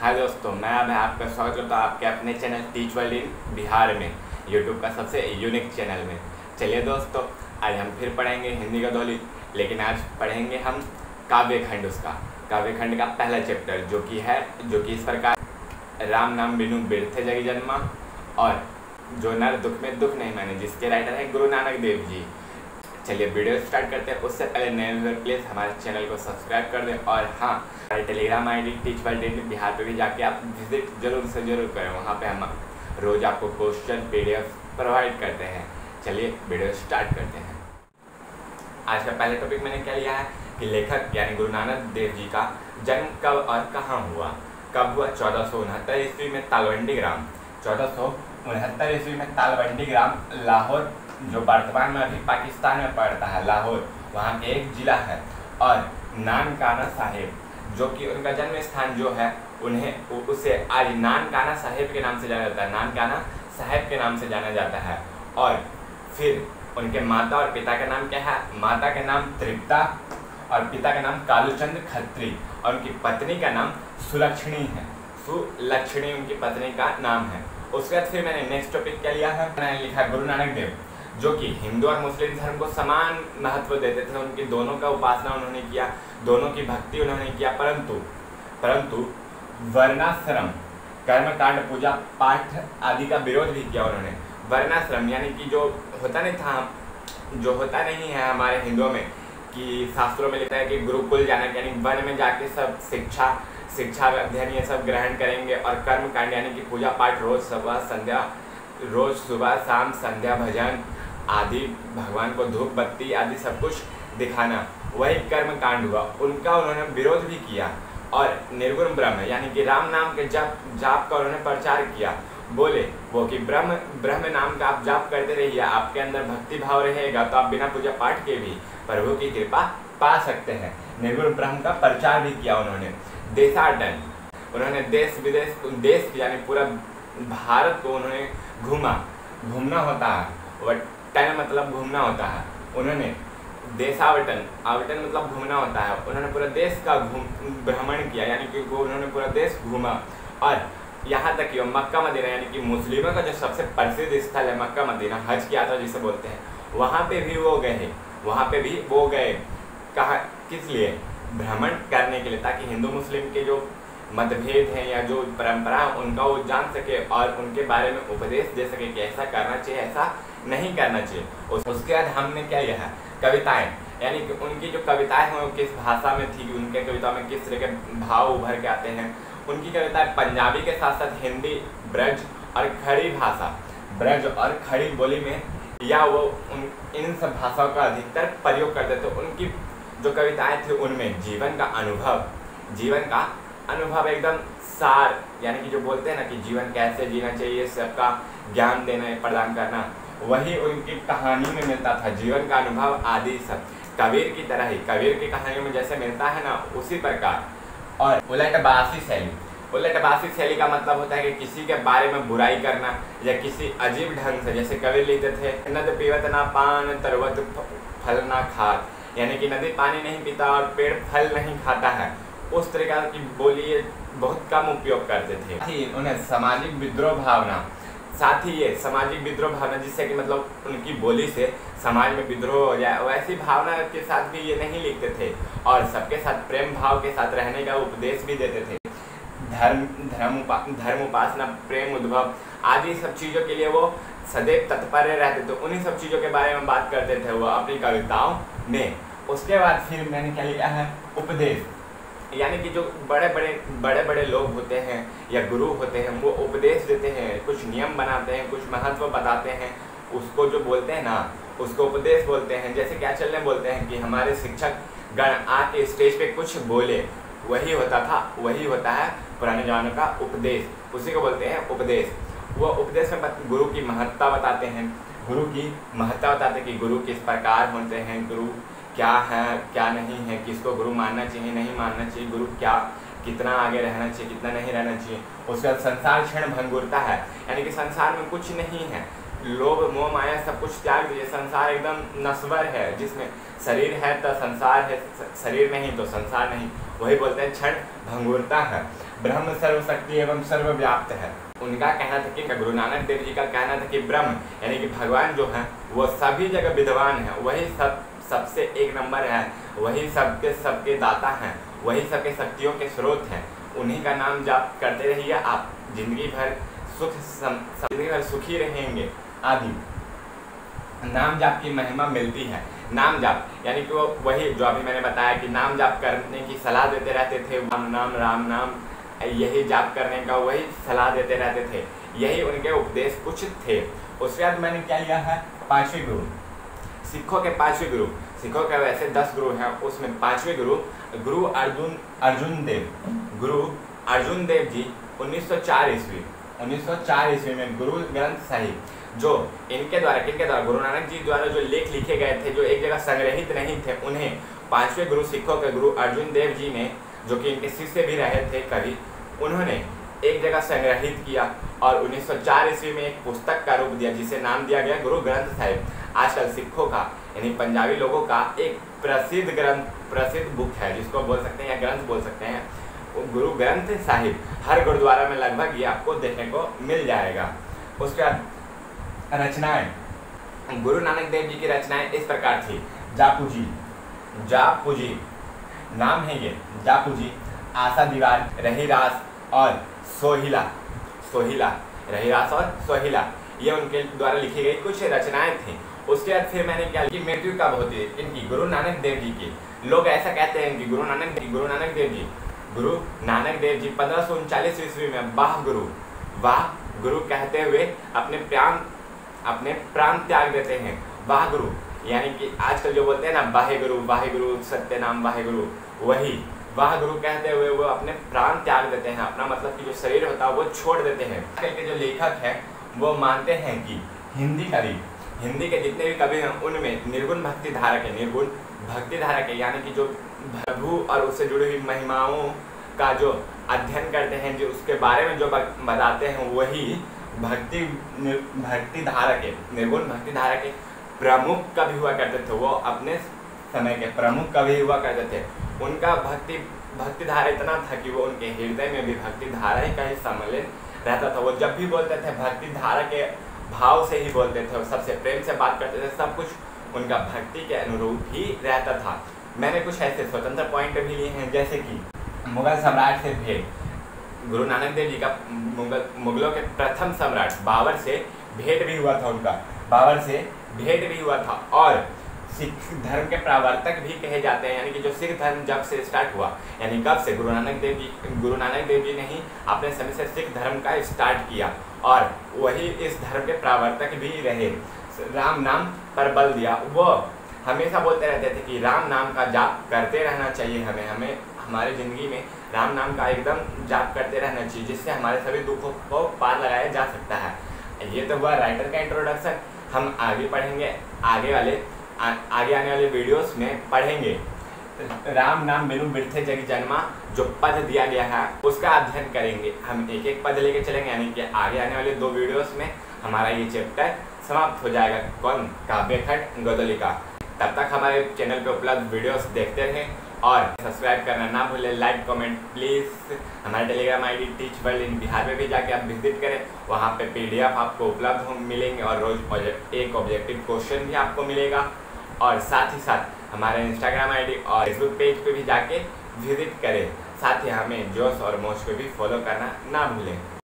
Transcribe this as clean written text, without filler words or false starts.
हाय दोस्तों, मैं अब आपका स्वागत करता हूँ आपके अपने channel teach world in Bihar में, यूट्यूब का सबसे यूनिक चैनल में। चलिए दोस्तों, आज हम फिर पढ़ेंगे हिंदी का दोली, लेकिन आज पढ़ेंगे हम काव्यखंड। उसका काव्यखंड का पहला चैप्टर जो कि इस प्रकार: राम नाम बिनु बिरथे जगी जन्मा, और जो नर दुख में दुख नहीं माने, जिसके राइटर है गुरु नानक देव जी। चलिए वीडियो स्टार्ट करते हैं। उससे पहले नए व्यूअर प्लीज़ हमारे चैनल को सब्सक्राइब कर दें, और हाँ, हमारे Telegram ID teach world in Bihar पे भी जाके आप विजिट जरूर से जरूर करें। वहाँ पे हम रोज़ आपको क्वेश्चन PDF प्रोवाइड करते हैं। चलिए वीडियो स्टार्ट करते हैं। आज का पहले टॉपिक मैंने क्या लिया है कि लेखक यानी गुरु नानक देव जी का जन्म कब और कहाँ हुआ। कब हुआ? 1469 ईस्वी में तालवंडी ग्राम। 1469 ईस्वी में तालवंडी ग्राम, लाहौर, जो वर्तमान में अभी पाकिस्तान में पड़ता है, लाहौर, वहाँ के एक जिला है। और नानकाना साहेब, जो कि उनका जन्म स्थान जो है, उसे आज नानकाना साहेब के नाम से जाना जाता है, नानकाना साहेब के नाम से जाना जाता है। और फिर उनके माता और पिता का नाम क्या है? माता का नाम तृप्ता और पिता का नाम कालूचंद खत्री, और उनकी पत्नी का नाम सुलक्षणी है। सुलक्षणी उनकी पत्नी का नाम है। उसके बाद फिर मैंने नेक्स्ट टॉपिक क्या लिया है, मैंने लिखा गुरु नानक देव, जो कि हिंदू और मुस्लिम धर्म को समान महत्व देते थे। उनकी दोनों का उपासना उन्होंने किया, दोनों की भक्ति उन्होंने किया, परंतु वर्णाश्रम, कर्मकांड, पूजा पाठ आदि का विरोध भी किया उन्होंने। वर्णाश्रम यानी कि जो होता नहीं है हमारे हिंदुओं में कि शास्त्रों में लिखा है कि गुरुकुल जाना, यानी वन में जाके सब शिक्षा अध्ययन ये सब ग्रहण करेंगे। और कर्मकांड यानी कि पूजा पाठ रोज सुबह शाम संध्या भजन आदि, भगवान को धूप बत्ती आदि सब कुछ दिखाना, वही कर्म कांड हुआ। उनका उन्होंने विरोध भी किया। और निर्गुण ब्रह्म यानी कि राम नाम के जाप का उन्होंने प्रचार किया। बोले वो कि ब्रह्म नाम का आप जाप करते रहिए, आपके अंदर भक्ति भाव रहेगा तो आप बिना पूजा पाठ के भी प्रभु की कृपा पा सकते हैं। निर्गुण ब्रह्म का प्रचार भी किया उन्होंने। देशाटन, उन्होंने देश विदेश यानी पूरा भारत को उन्होंने घूमना होता है, टन मतलब घूमना होता है। उन्होंने देशावटन, आवटन मतलब घूमना होता है। उन्होंने पूरा देश का भ्रमण किया, यानी कि उन्होंने पूरा देश घूमा। और यहाँ तक कि मक्का मदीना, यानी कि मुस्लिमों का जो सबसे प्रसिद्ध स्थल है मक्का मदीना, हज की यात्रा जिसे बोलते हैं, वहाँ पे भी वो गए। कहाँ, किस लिए? भ्रमण करने के लिए, ताकि हिंदू मुस्लिम के जो मतभेद हैं या जो परंपरा है उनका वो जान सके और उनके बारे में उपदेश दे सके कि ऐसा करना चाहिए, ऐसा नहीं करना चाहिए। उसके बाद हमने क्या लिया है? कविताएं, यानी कि उनकी जो कविताएं हैं वो किस भाषा में थी, उनके कविताओं में किस तरह के भाव उभर के आते हैं। उनकी कविताएं पंजाबी के साथ साथ हिंदी, ब्रज और खड़ी भाषा, ब्रज और खड़ी बोली में, या वो इन सब भाषाओं का अधिकतर प्रयोग करते थे। उनकी जो कविताएं थी उनमें जीवन का अनुभव एकदम सार, यानी कि जो बोलते हैं ना कि जीवन कैसे जीना चाहिए, सबका ज्ञान देना, प्रदान करना, वही उनकी कहानी में मिलता था। जीवन का अनुभव आदि सब कबीर की तरह ही, कबीर की कहानियों में जैसे मिलता है ना, उसी प्रकार। और उलटबासी शैली का मतलब होता है कि किसी के बारे में बुराई करना या किसी अजीब ढंग से, जैसे कबीर लिखते थे, नद पीवत ना पान तरवत फल ना खात, यानी कि नदी पानी नहीं पीता और पेड़ फल नहीं खाता है। उस तरह की बोली बहुत कम उपयोग करते थे। उन्हें सामाजिक विद्रोह भावना, जिससे कि मतलब उनकी बोली से समाज में विद्रोह हो जाए, वैसी भावना के साथ भी ये नहीं लिखते थे। और सबके साथ प्रेम भाव के साथ रहने का उपदेश भी देते थे। धर्म उपासना, प्रेम उद्भव आदि सब चीज़ों के लिए वो सदैव तत्पर रहते थे। उन्हीं सब चीज़ों के बारे में बात करते थे वो अपनी कविताओं में। उसके बाद फिर मैंने क्या लिखा है? उपदेश, यानी कि जो बड़े बड़े लोग होते हैं या गुरु होते हैं, वो उपदेश देते हैं, कुछ नियम बनाते हैं, कुछ महत्व बताते हैं, उसको जो बोलते हैं ना, उसको उपदेश बोलते हैं। जैसे क्या चलने बोलते हैं कि हमारे शिक्षक गण आके स्टेज पे कुछ बोले, वही होता है पुराने जमाने का उपदेश, उसी को बोलते हैं उपदेश। वो उपदेश में गुरु की महत्ता बताते हैं, कि गुरु किस प्रकार होते हैं, गुरु क्या है क्या नहीं है, किसको गुरु मानना चाहिए नहीं मानना चाहिए, गुरु कितना आगे रहना चाहिए कितना नहीं रहना चाहिए। उसके बाद संसार क्षण भंगुरता है, यानी कि संसार में कुछ नहीं है, लोभ मोह माया सब कुछ त्याग दीजिए। संसार एकदम नश्वर है, जिसमें शरीर है तो संसार है, शरीर नहीं तो संसार नहीं। वही बोलते हैं क्षण भंगुरता है, ब्रह्म सर्वशक्ति एवं सर्वव्याप्त है। उनका कहना था कि गुरु नानक देव जी का कहना था कि ब्रह्म यानी कि भगवान जो है वो सभी जगह विद्वान है, वही सबसे एक नंबर है, वही सबके दाता हैं, वही सबके शक्तियों के स्रोत हैं। उन्हीं का नाम जाप करते रहिए, आप जिंदगी भर सुखी रहेंगे। आदि नाम जाप की महिमा मिलती है। नाम जाप यानी कि वो वही जो अभी मैंने बताया कि नाम जाप करने की सलाह देते रहते थे, राम नाम यही जाप करने का वही सलाह देते रहते थे, यही उनके उपदेश कुछ थे। उसके बाद मैंने क्या लिया है, पांचवें गुरु, सिखों के पांचवें गुरु। सिखों के वैसे 10 गुरु हैं, उसमें पांचवें गुरु गुरु अर्जुन देव जी 1904 ईस्वी में गुरु ग्रंथ साहिब, जो इनके द्वारा गुरु नानक जी द्वारा जो लेख लिखे गए थे, जो एक जगह संग्रहित नहीं थे, उन्हें पांचवें गुरु सिखों के गुरु अर्जुन देव जी ने, जो कि इनके शिष्य भी रहे थे कवि, उन्होंने एक जगह संग्रहित किया और 1904 ईस्वी में एक पुस्तक का रूप दिया, जिसे नाम दिया गया गुरु ग्रंथ साहिब। आजकल सिखों का यानी पंजाबी लोगों का एक प्रसिद्ध बुक है, जिसको बोल सकते हैं या ग्रंथ बोल सकते हैं, गुरु ग्रंथ साहिब। हर गुरुद्वारा में लगभग ये आपको देखने को मिल जाएगा। उसके बाद रचनाएं, गुरु नानक देव जी की रचनाएं इस प्रकार थी। जापूजी नाम है ये, जापूजी, आशा दीवार, रहीरास और रहीरास और सोहिला, ये उनके द्वारा लिखी गई कुछ रचनाएं थी। उसके बाद फिर मैंने क्या, मृत्यु कब होती है इनकी, गुरु नानक देव जी की। लोग ऐसा कहते हैं कि गुरु नानक देव जी 1539 ईस्वी में वाह गुरु कहते हुए अपने प्राण त्याग देते हैं। वाह गुरु यानी कि आजकल जो बोलते हैं ना वाहे गुरु सत्य नाम वाहे गुरु, वही वाह गुरु कहते हुए वो अपने प्राण त्याग देते हैं। अपना मतलब कि जो शरीर होता है वो छोड़ देते हैं। आजकल के जो लेखक हैं वो मानते हैं कि हिंदी के जितने भी कवि हैं उनमें निर्गुण भक्ति धारा के यानी कि जो प्रभु और उससे जुड़ी हुई महिमाओं का जो अध्ययन करते हैं, जो उसके बारे में जो बताते हैं, वही निर्गुण भक्ति धारा के प्रमुख कवि हुआ करते थे। वो अपने समय के प्रमुख कवि हुआ करते थे। उनका भक्ति धारा इतना था कि वो उनके हृदय में भी भक्ति धारा ही का ही सम्मिलित रहता था। वो जब भी बोलते थे भक्ति धारा के भाव से ही बोलते थे और सबसे प्रेम से बात करते थे। सब कुछ उनका भक्ति के अनुरूप ही रहता था। मैंने कुछ ऐसे स्वतंत्र पॉइंट भी लिए हैं, जैसे कि मुगल सम्राट से भेंट। गुरु नानक देव जी का मुगलों के प्रथम सम्राट बाबर से भेंट भी हुआ था। बाबर से भेंट भी हुआ था। और सिख धर्म के प्रवर्तक भी कहे जाते हैं, यानी कि जो सिख धर्म जब से स्टार्ट हुआ, यानी कब से, गुरु नानक देव जी ने ही अपने समय से सिख धर्म का स्टार्ट किया और वही इस धर्म के प्रवर्तक भी रहे। राम नाम पर बल दिया। वो हमेशा बोलते रहते थे कि राम नाम का जाप करते रहना चाहिए। हमें हमारे ज़िंदगी में राम नाम का एकदम जाप करते रहना चाहिए, जिससे हमारे सभी दुखों को पार लगाया जा सकता है। ये तो हुआ राइटर का इंट्रोडक्शन। हम आगे पढ़ेंगे, आगे आने वाले वीडियोस में पढ़ेंगे राम नाम बिनु बिरथे जग जन्मा, जो पद दिया गया है उसका अध्ययन करेंगे। हम एक एक पद लेके चलेंगे, यानी कि आगे आने वाले 2 वीडियोस में हमारा ये चैप्टर समाप्त हो जाएगा। कौन? काव्य खंड गोदली का। तब तक हमारे चैनल पे उपलब्ध वीडियोस देखते रहें और सब्सक्राइब करना ना भूलें। Like comment please. हमारे Telegram ID teach world in Bihar में भी जाके आप विजिट करें। वहाँ पे PDF आपको उपलब्ध मिलेंगे और रोज़ एक ऑब्जेक्टिव क्वेश्चन भी आपको मिलेगा। और साथ ही साथ हमारे इंस्टाग्राम ID और फेसबुक पेज पे भी जाके विजिट करें। साथ ही हमें जोश और मोश पे भी फॉलो करना ना भूलें।